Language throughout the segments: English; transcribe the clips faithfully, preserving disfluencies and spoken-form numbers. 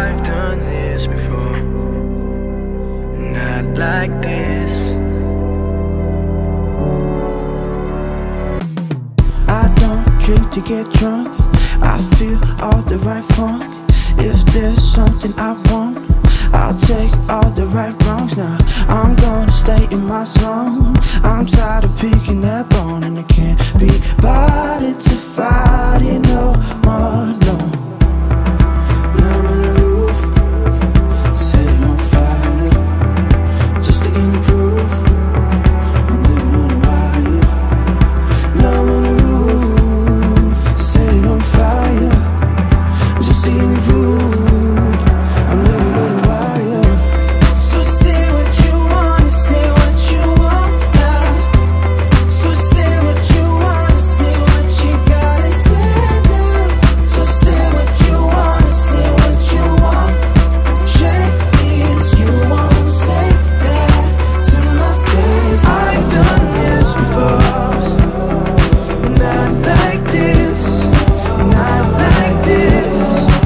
I've done this before, not like this. I don't drink to get drunk, I feel all the right funk. If there's something I want, I'll take all the right wrongs. Now I'm gonna stay in my zone. I'm tired of picking that bone, and it can't be bothered to fight it no more, no. Now I'm on the roof, set it on fire, just to gain the proof. I'm living on a wire. Now I'm on the roof, set it on fire, just to gain the proof. I'm living on a wire. So say what you wanna, say what you want now. So say what you wanna, say what you gotta say now. So say what you wanna, say what you want. Shake this, you won't say that to my face. I've done this before, not like this, not like this.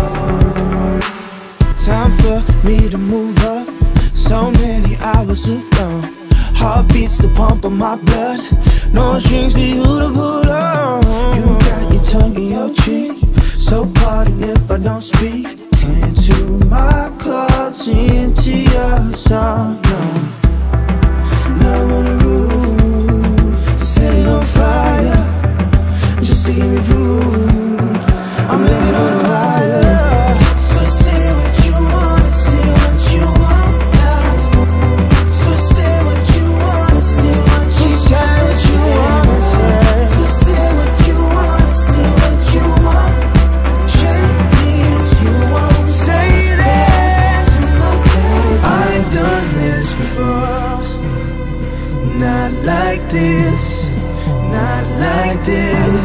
Time for me to move up. So many hours of gone. Heart beats the pump of my blood. No strings for you to pull on. You got your tongue in your cheek, so pardon if I don't speak into my chords, into your song. No. Now I'm on the roof, set it on fire, just to give me proof. I'm living on a wire. So say what you wanna, say what you want now. So say what you wanna, say what you gotta say. So say what you wanna, say what you want. Shake this, you won't say that to my face. I've done this before, not like this, not like this.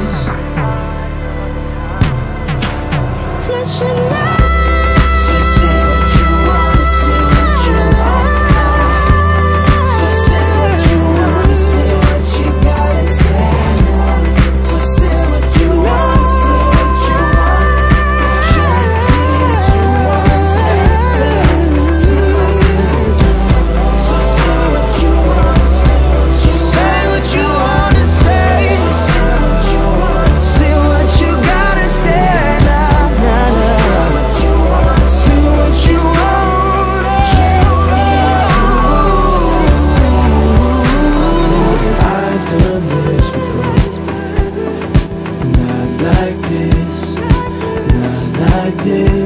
Flesh and light. So say what you wanna, say what you want now. So say what you wanna, say what you gotta say now. So say what you wanna, say what you want. Shake this, you won't say that to my face. So say what you wanna, say what you say what you wanna say. So say what you wanna, say what you gotta say now. Like this, not like this.